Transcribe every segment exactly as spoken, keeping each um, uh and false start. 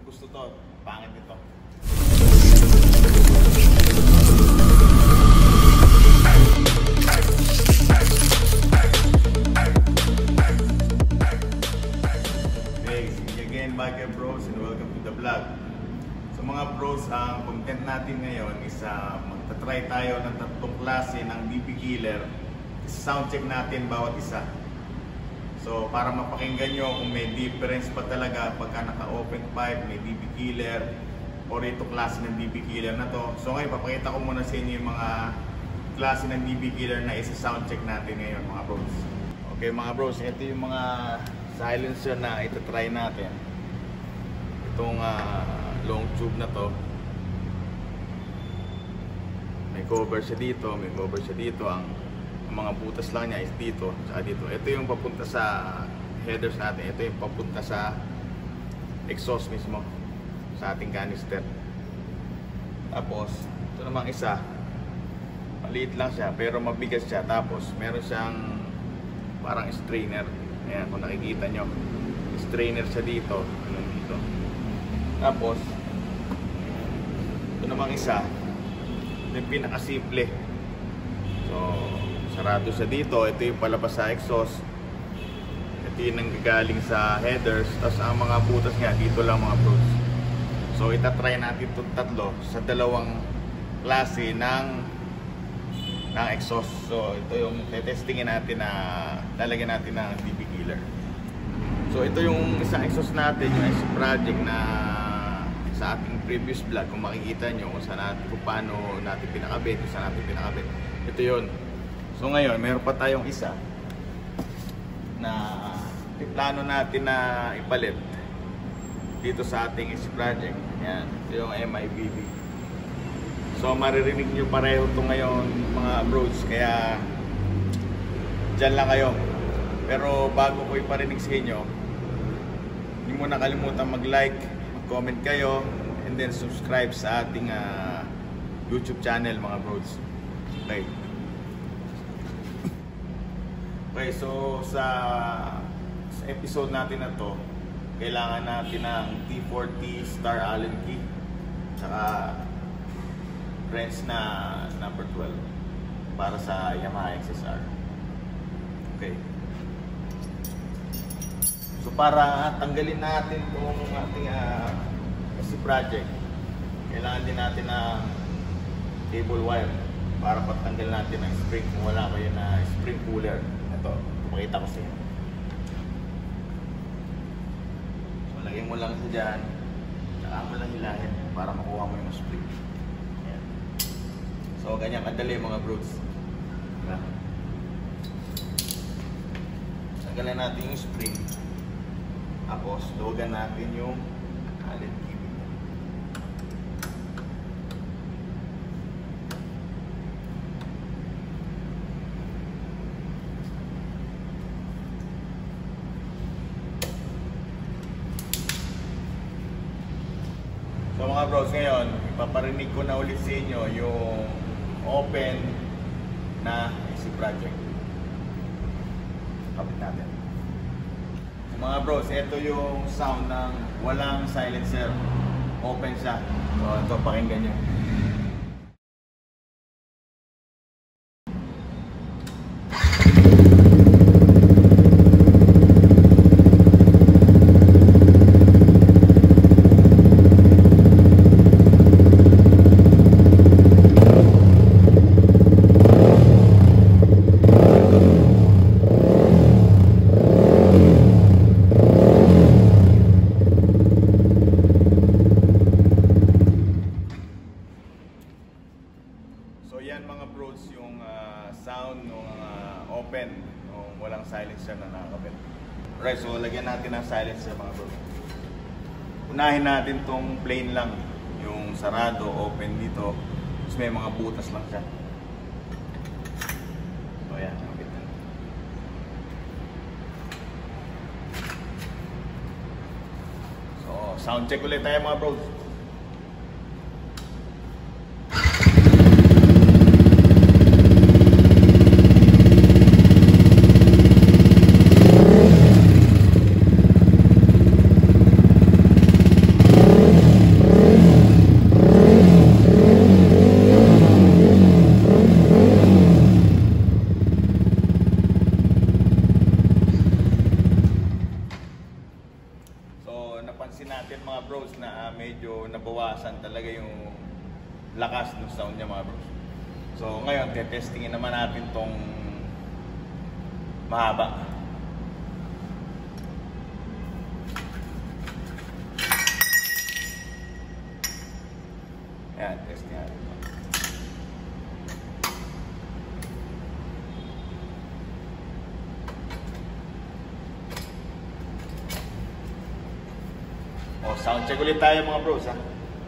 gusto to, pangit ito. Hey, see you again, Biker Bros, and welcome to the vlog. So mga bros, ang content natin ngayon is uh, magta-try tayo ng tatlong klase ng D P killer. Sound check natin bawat isa. So para mapakinggan nyo kung may difference pa talaga pagka naka-open pipe, may D P killer, or ito klase ng D P killer na to. So ngayon papakita ko muna sa inyo yung mga klase ng D P killer na isa-sound check natin ngayon mga bros. Okay mga bros, ito yung mga silencer na ito-try natin. Itong uh, long tube na to, may cover siya dito, may cover siya dito. Ang, ang mga butas lang niya is dito, saka dito. Ito yung papunta sa headers natin. Ito yung papunta sa exhaust mismo, sa ating canister. Tapos ito namang isa, maliit lang siya pero mabigat siya. Tapos meron siyang parang strainer. Ayan, kung nakikita nyo, strainer siya dito, anong dito. Tapos ito namang isa, ito yung pinakasimple. So sarado siya dito. Ito yung palabas sa exhaust, ito yung nanggagaling sa headers. Tapos ang mga butas nga dito lang mga bros. So itatry natin itong tatlo sa dalawang klase ng ng exhaust. So ito yung testingin natin na lalagyan natin ng D P killer. So ito yung isang exhaust natin, yung S project na sa ating previous vlog, kung makikita nyo kung saan natin, kung paano natin pinakabit, kung saan natin pinakabit. Ito yun. So ngayon, meron pa tayong isa na plano natin na ipalit dito sa ating S project. Yan, ito yung M I B B. So maririnig nyo pareho ito ngayon mga bros, kaya dyan lang kayo. Pero bago ko iparinig sa inyo, hindi mo nakalimutan mag-like, mag-comment kayo, and then subscribe sa ating uh, YouTube channel mga bros. Okay. Okay, so sa, sa episode natin na to, kailangan natin ng T forty Star Allen key, tsaka wrench na number twelve para sa Yamaha X S R. Okay. So para tanggalin natin itong ating uh, S project, kailangan din natin ng cable wire para patanggal natin ng spring kung wala kayo na spring puller. Ito, pakita ko sa inyo. So lagyan mo lang siya dyan, saka mo lang hilahin para makuha mo yung spring. Ayan. So ganyan kadali mga bros. Diba? Tanggalan natin yung spring, tapos luwagan natin yung Allen key. So mga bros, ngayon ipaparinig ko na ulit sa inyo yung open na S project. Kapit natin. Mga bros, ito yung sound ng walang silencer. Open siya. So ito, pakinggan nyo. Sound ng uh, open o walang silencer na nakakabit. Alright, so lagyan natin ng silencer mga bro. Unahin natin tong plain lang, yung sarado, open dito. Tapos may mga butas lang siya. So yan, nakabit na. So sound check ulit tayo mga bro. mga bros na uh, medyo nabawasan talaga yung lakas ng sound niya mga bros. So ngayon, testingin naman natin tong mahaba. Ayan, testing natin ito. O, sound check ulit tayo mga bros ha.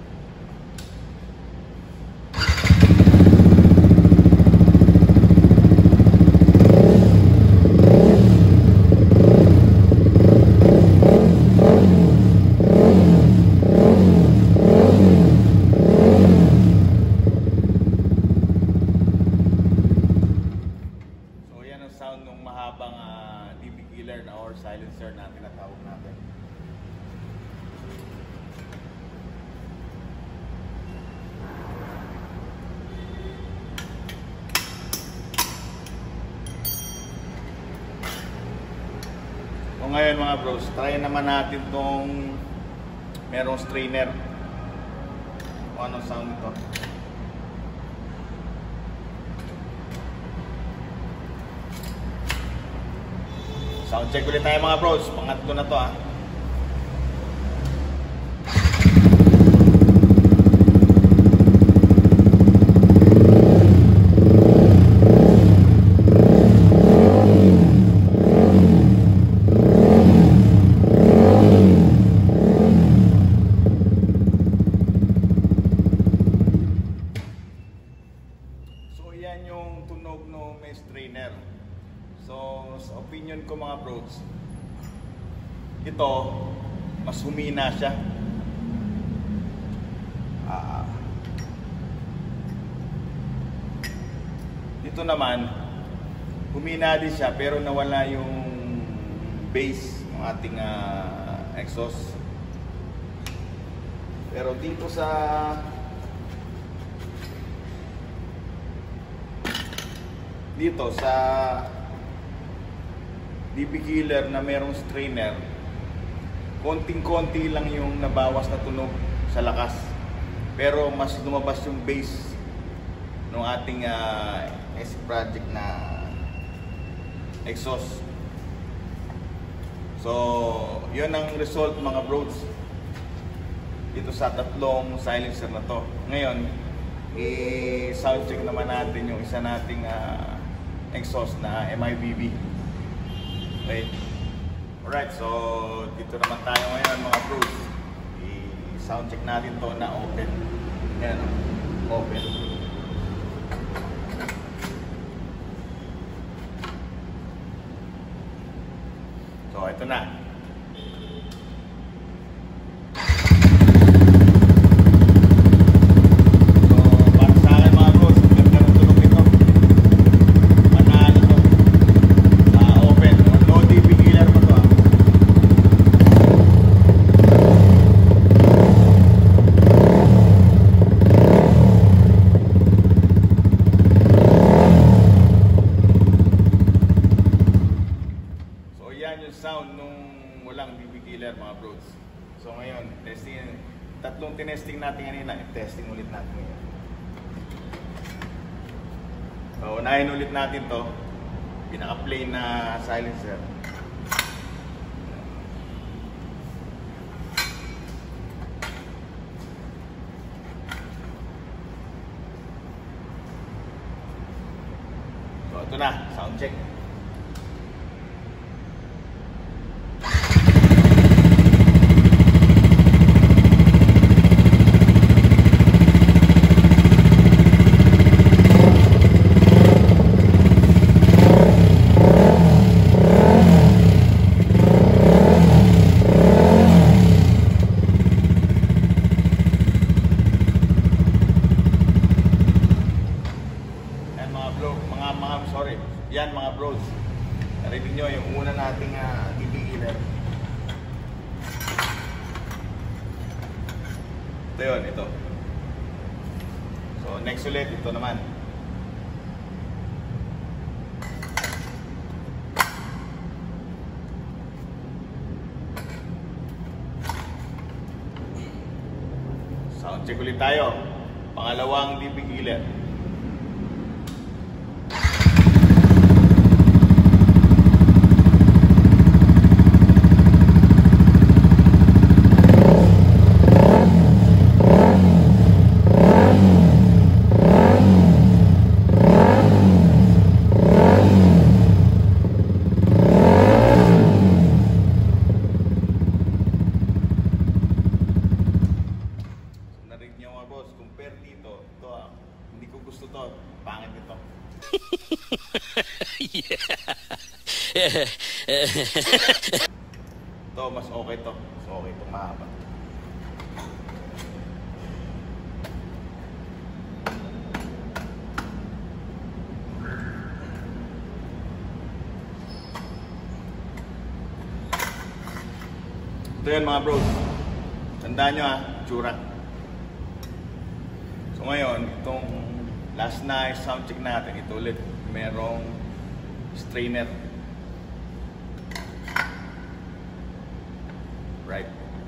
Sound ng mahabang uh, D B killer na or silencer na tinatawag natin. So ngayon mga bros, try naman natin tong merong strainer. O anong sound ito? Sound check ulit tayo mga bros, pangatlo na to ah. So yan yung tunog no may strainer. So, sa opinion ko mga bros, ito, mas humina siya. Ah, dito naman, humina din siya pero nawala yung bass ng ating uh, exhaust. Pero dito sa dito sa D B killer na merong strainer, konting-konti lang yung nabawas na tunog sa lakas. Pero mas lumabas yung bass ng ating uh, S Project na exhaust. So, yun ang result mga bros dito sa tatlong silencer na to. Ngayon, i-sound check naman natin yung isa nating uh, exhaust na M I B B. Okay. Alright, so dito naman tayo ngayon mga bros. I-sound check natin to na open. Yan, open. So ito na. Sound nung walang D B killer mga bros. So ngayon, testing, tatlong tinesting natin kanina, testing ulit natin ngayon. So unahin ulit natin to, pinaka-plain na silencer. So ito na, sound check. Yan mga bros, narinig nyo yung una nating uh, D B killer. Ito yun, ito. So next ulit, ito naman. check ulit tayo. Pangalawang D P killer. Compare dito, ito ah, hindi ko gusto to, pangit ito. Ito, mas okay to, mas okay ito, mahaba. Ito yan mga bros, tandaan nyo ah, tsura. So ngayon, itong last na sound check natin, ito ulit, merong strainer. Right.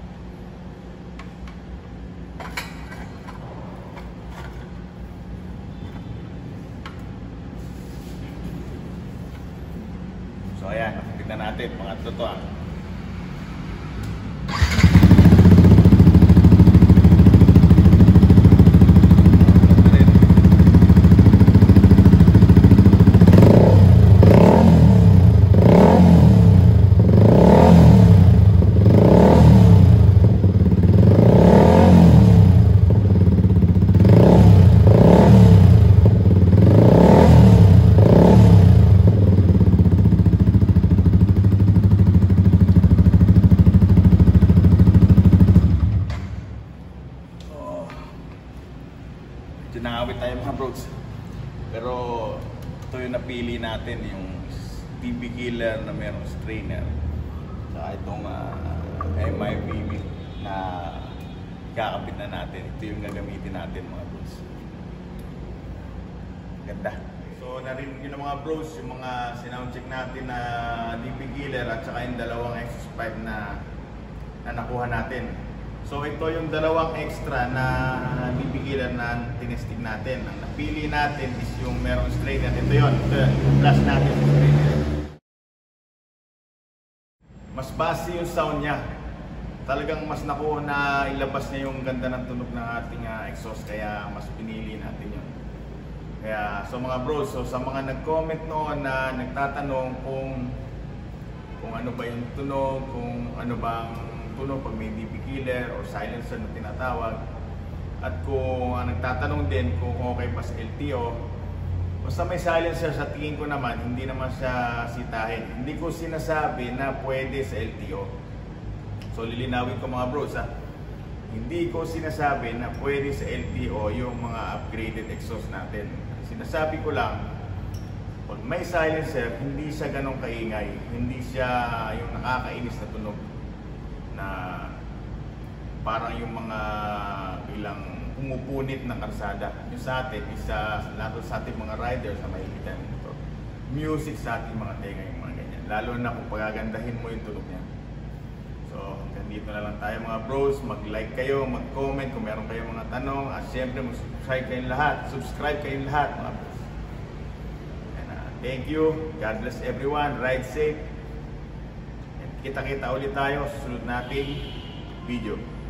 So ayan, tignan natin, pangatlo to ah. Nangawit tayo mga bros, pero ito yung napili natin, yung D P killer na merong strainer, saka itong uh, M I V V na kakabit na natin. Ito yung gagamitin natin mga bros. Ganda. So narinig yun ng mga bros yung mga sinound check natin na D P killer at saka yung dalawang Exos five na, na nakuha natin. So ito yung dalawang extra na D P killer na tinestig natin. Ang napili natin is yung merong strainer. Ito yun, ito yun, plus natin yung strainer. Mas base yung sound niya. Talagang mas nakuha na ilabas niya yung ganda ng tunog ng ating uh, exhaust, kaya mas pinili natin yun. Kaya so mga bros, so sa mga nag-comment noon na nagtatanong kung kung ano ba yung tunog, kung ano bang tunog pag may D P killer or silencer na tinatawag, at kung uh, nagtatanong din kung okay pa sa L T O, basta may silencer, sa tingin ko naman hindi naman siya sitahin. Hindi ko sinasabi na pwede sa L T O. So lilinawin ko mga bros ha, hindi ko sinasabi na pwede sa L T O yung mga upgraded exhaust natin. Sinasabi ko lang, pag may silencer, hindi siya ganong kaingay, hindi siya yung nakakainis na tunog na parang yung mga bilang pumupunit ng karsada. Yung sa atin, isa lalo sa ating mga riders na mahigitan nito, music sa ating mga tenga yung mga ganyan, lalo na kung pagagandahin mo yung tunog niya. So hanggang dito na lang tayo mga bros. Mag-like kayo, mag-comment kung meron kayong mga tanong, at syempre mag-subscribe kayong lahat subscribe kayong lahat mga bros. And, uh, thank you, God bless everyone, ride safe. Kita-kita ulit tayo sa susunod nating video.